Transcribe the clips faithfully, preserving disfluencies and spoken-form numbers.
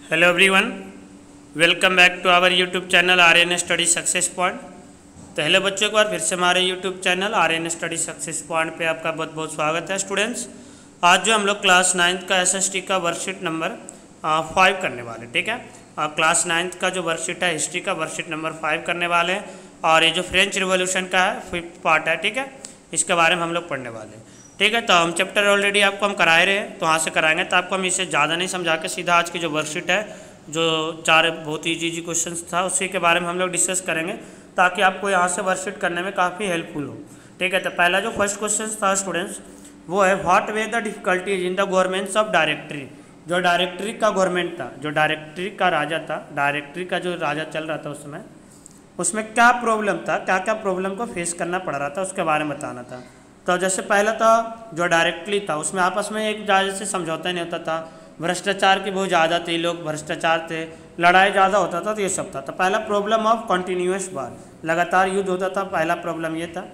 Hello everyone, welcome back to our YouTube channel R N study success point. तो hello बच्चों, एक बार फिर से हमारे YouTube channel R N study success point पे आपका बहुत बहुत स्वागत है। स्टूडेंट्स, आज जो हम लोग क्लास नाइन्थ का एस एस टी का वर्कशीट नंबर फाइव करने वाले, ठीक है। और क्लास नाइन्थ का जो वर्कशीट है हिस्ट्री का वर्कशीट नंबर फाइव करने वाले हैं। और ये जो फ्रेंच रिवॉल्यूशन का है फिफ्थ पार्ट है, ठीक है, इसके बारे में हम लोग पढ़ने वाले हैं, ठीक है। तो हम चैप्टर ऑलरेडी आपको हम कराए रहे हैं, तो वहाँ से कराएंगे, तो आपको हम इसे ज़्यादा नहीं समझा के सीधा आज की जो वर्कशीट है, जो चार बहुत ही इजी क्वेश्चंस था, उसी के बारे में हम लोग डिस्कस करेंगे, ताकि आपको यहाँ से वर्कशीट करने में काफ़ी हेल्पफुल हो, ठीक है। तो पहला जो फर्स्ट क्वेश्चन था स्टूडेंट्स, वो है what were the difficulties in the governments of directory. जो डायरेक्टरी का गवर्नमेंट था, जो डायरेक्टरी का राजा था, डायरेक्टरी का जो राजा चल रहा था उसमें उसमें क्या प्रॉब्लम था, क्या क्या प्रॉब्लम को फेस करना पड़ रहा था, उसके बारे में बताना था। तो जैसे पहला था जो डायरेक्टली था, उसमें आपस में एक ज़्यादा से समझौता नहीं होता था, भ्रष्टाचार की बहुत ज़्यादा थी, लोग भ्रष्टाचार थे, लड़ाई ज़्यादा होता था, तो ये सब था। तो पहला प्रॉब्लम ऑफ कॉन्टीन्यूअस वार, लगातार युद्ध होता था, पहला प्रॉब्लम ये था।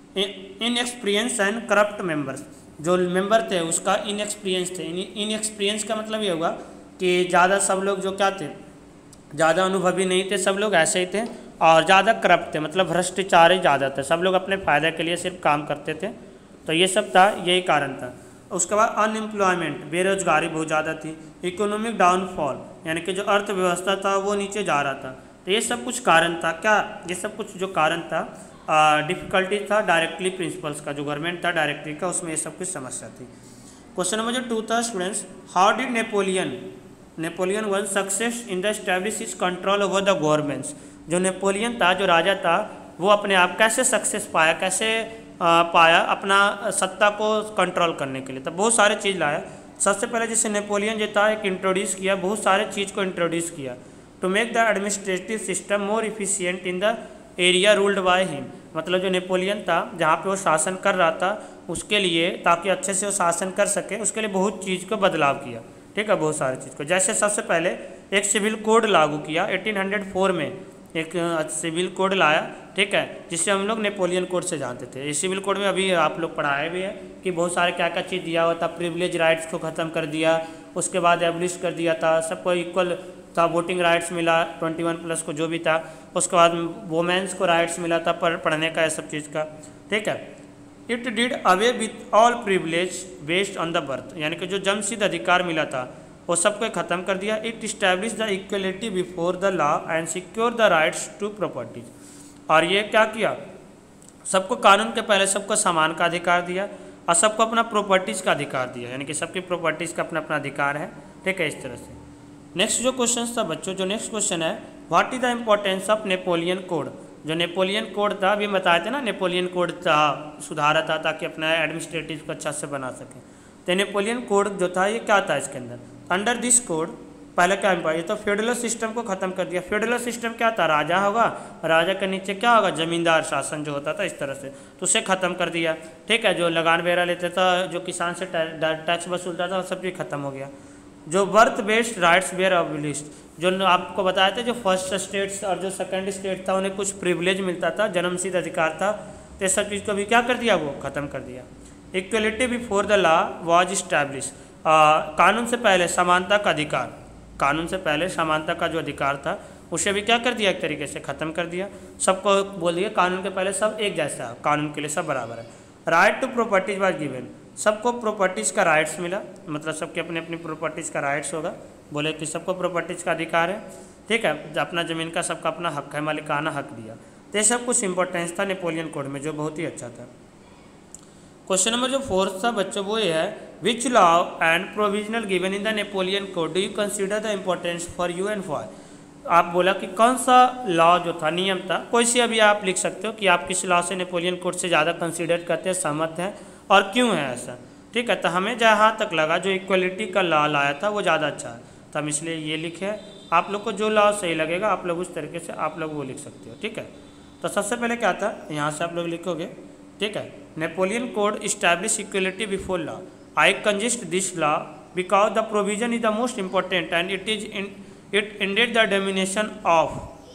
In experience and corrupt members, जो मेंबर थे उसका इन एक्सपीरियंस थे। इन एक्सपीरियंस का मतलब ये होगा कि ज़्यादा सब लोग जो क्या थे, ज़्यादा अनुभवी नहीं थे, सब लोग ऐसे ही थे, और ज़्यादा करप्ट थे, मतलब भ्रष्टाचार ही ज़्यादा थे, सब लोग अपने फ़ायदे के लिए सिर्फ काम करते थे। तो ये सब था, यही कारण था। उसके बाद अनएम्प्लॉयमेंट, बेरोजगारी बहुत ज़्यादा थी। इकोनॉमिक डाउनफॉल, यानी कि जो अर्थव्यवस्था था वो नीचे जा रहा था। तो ये सब कुछ कारण था। क्या ये सब कुछ जो कारण था, डिफ़िकल्टी था डायरेक्टली प्रिंसिपल्स का, जो गवर्नमेंट था डायरेक्टली का, उसमें ये सब कुछ समस्या थी। क्वेश्चन नंबर जो टू था students, how did Napoleon Napoleon won success in the establish is control over the governments. जो नेपोलियन था, जो राजा था, वो अपने आप कैसे सक्सेस पाया, कैसे आ, पाया अपना सत्ता को कंट्रोल करने के लिए। तो बहुत सारे चीज़ लाया। सबसे पहले जैसे नेपोलियन जो था, एक इंट्रोड्यूस किया, बहुत सारे चीज़ को इंट्रोड्यूस किया to make the administrative system more efficient in the area ruled by him. मतलब जो नेपोलियन था, जहाँ पे वो शासन कर रहा था, उसके लिए, ताकि अच्छे से वो शासन कर सके, उसके लिए बहुत चीज़ को बदलाव किया, ठीक है, बहुत सारी चीज़ को। जैसे सबसे पहले एक सिविल कोड लागू किया एटीन हंड्रेड फोर में, एक सिविल कोड लाया, ठीक है, जिससे हम लोग नेपोलियन कोड से जानते थे। इस सिविल कोड में अभी आप लोग पढ़ाए भी है कि बहुत सारे क्या क्या चीज़ दिया हुआ था। प्रिविलेज राइट्स को ख़त्म कर दिया, उसके बाद एब्लिश कर दिया था, सबको इक्वल था, वोटिंग राइट्स मिला ट्वेंटी वन प्लस को जो भी था। उसके बाद वोमेंस को राइट्स मिला था पढ़ पढ़ने का, ये सब चीज़ का, ठीक है। It did away with all privilege based on the birth, यानी कि जो जन्मसिद्ध अधिकार मिला था वो सबको ख़त्म कर दिया। It establish the equality before the law and secure the rights to properties. और ये क्या किया, सबको कानून के पहले सबको समान का अधिकार दिया, और सबको अपना प्रॉपर्टीज़ का अधिकार दिया, यानी कि सबकी प्रॉपर्टीज़ का अपना अपना अधिकार है, ठीक है, इस तरह से। नेक्स्ट जो क्वेश्चन था बच्चों, जो नेक्स्ट क्वेश्चन है, what is the importance of Napoleon code. जो नेपोलियन कोड था, अभी बताए थे ना, नेपोलियन कोड था, सुधारा था ताकि अपना एडमिनिस्ट्रेटिव को अच्छा से बना सके। तो नेपोलियन कोड जो था, ये क्या था इसके अंदर, अंडर दिस कोड पहले क्या इम्पोर्ट, ये तो फेडरल सिस्टम को ख़त्म कर दिया। फेडरल सिस्टम क्या था, राजा होगा, राजा के नीचे क्या होगा, जमींदार शासन जो होता था, इस तरह से, तो उसे ख़त्म कर दिया, ठीक है। जो लगान बेरा लेता था, जो किसान से टैक्स वसूलता था, सब चीज़ खत्म हो गया। जो birth based rights were abolished, जो आपको बताया था, जो फर्स्ट स्टेट्स और जो सेकंड स्टेट था, उन्हें कुछ प्रिविलेज मिलता था, जन्मसिद्ध अधिकार था, तो सब चीज़ को भी क्या कर दिया, वो ख़त्म कर दिया। Equality before the law was establish, कानून से पहले समानता का अधिकार, कानून से पहले समानता का जो अधिकार था, उसे भी क्या कर दिया, एक तरीके से ख़त्म कर दिया। सबको बोल दिया कानून के पहले सब एक जैसा है, कानून के लिए सब बराबर है। Right to properties was given, सबको प्रॉपर्टीज़ का राइट्स मिला, मतलब सबके अपने अपनी प्रॉपर्टीज़ का राइट्स होगा, बोले कि सबको प्रॉपर्टीज़ का अधिकार है, ठीक है, अपना ज़मीन का सबका अपना हक है, मालिकाना हक दिया। तो ये सब कुछ इंपॉर्टेंस था नेपोलियन कोड में, जो बहुत ही अच्छा था। क्वेश्चन नंबर जो फोर्थ था बच्चों, वो ये है, which law and provisional given in the Napoleon code do you consider the importance for you and for. आप बोला कि कौन सा लॉ जो था, नियम था, कोई सी अभी आप लिख सकते हो कि आप किस लॉ से नेपोलियन कोड से ज़्यादा कंसीडर करते हैं, सहमत हैं, और क्यों है ऐसा, ठीक है। तो हमें जहाँ तक लगा जो इक्वलिटी का लॉ लाया था वो ज़्यादा अच्छा है, तो हम इसलिए ये लिखे। आप लोग को जो लॉ सही लगेगा आप लोग उस तरीके से आप लोग वो लिख सकते हो, ठीक है। तो सबसे पहले क्या था, यहाँ से आप लोग लिखोगे, ठीक है, Napoleon code establish equality before law. I consist this law because the provision is the most important and it is in it ended the domination of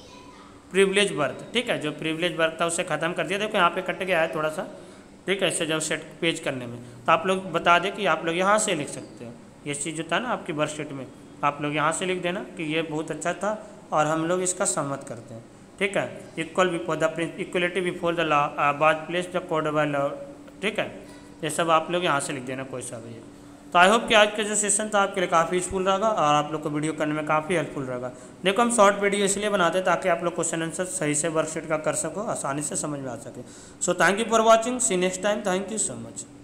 privilege birth, ठीक है। जो प्रिविलेज बर्थ था उसे ख़त्म कर दिया। देखो यहाँ पे कट गया है थोड़ा सा, ठीक है, इससे जब सेट पेज करने में, तो आप लोग बता दें कि आप लोग यहाँ से लिख सकते हो। ये चीज़ जो था ना आपकी वर्कशीट में, आप लोग यहाँ से लिख देना कि ये बहुत अच्छा था और हम लोग इसका सहमत करते हैं। ठीक है, equal before the equality before the law was place the code by law. ठीक है, ये सब आप लोग यहाँ से लिख देना कोई सा भी है। तो आई होप कि आज का जो सेशन था आपके लिए काफ़ी यूजफुल रहेगा और आप लोग को वीडियो करने में काफ़ी हेल्पफुल रहेगा। देखो हम शॉर्ट वीडियो इसलिए बनाते हैं ताकि आप लोग क्वेश्चन आंसर सही से वर्कशीट का कर सको, आसानी से समझ में आ सके। So thank you for watching, see next time, thank you so much.